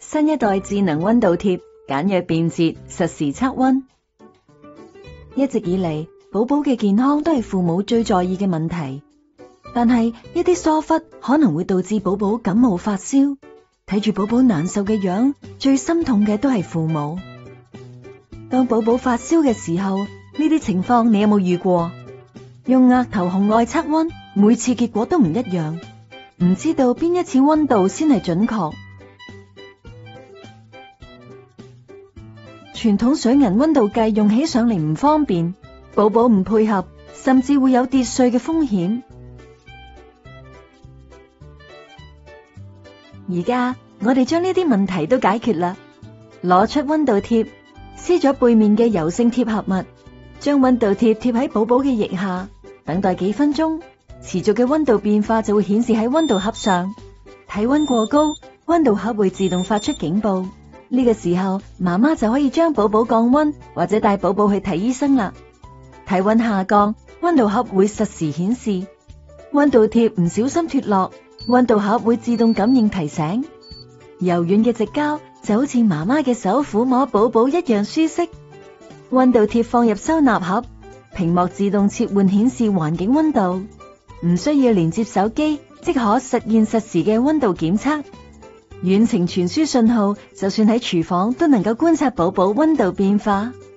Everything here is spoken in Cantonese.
新一代智能溫度貼，簡約便捷，實時測溫。一直以嚟，寶寶嘅健康都係父母最在意嘅問題，但係一啲疏忽可能會導致寶寶感冒發燒。睇住寶寶難受嘅樣，最心痛嘅都係父母。當寶寶發燒嘅時候，呢啲情況你有冇遇過？用額頭紅外測溫，每次結果都唔一樣，唔知道邊一次溫度先係準確。傳統水銀溫度計用起上嚟唔方便，寶寶唔配合，甚至會有跌碎嘅風險。而家我哋將呢啲問題都解決啦，攞出溫度貼，撕咗背面嘅柔性貼合物，將溫度貼貼喺寶寶嘅腋下，等待幾分鐘，持續嘅溫度變化就會顯示喺溫度盒上。體溫過高，溫度盒會自動發出警報。呢個時候，媽媽就可以將寶寶降溫，或者帶寶寶去睇醫生啦。體溫下降，溫度盒會實時顯示。溫度貼唔小心脫落，溫度盒會自動感應提醒。柔軟嘅直膠就好似媽媽嘅手撫摸寶寶一樣舒適。溫度貼放入收納盒，屏幕自動切換顯示環境溫度，唔需要連接手機，即可實現實時嘅溫度檢測。遠程傳輸信號，就算喺廚房都能夠觀察寶寶溫度變化。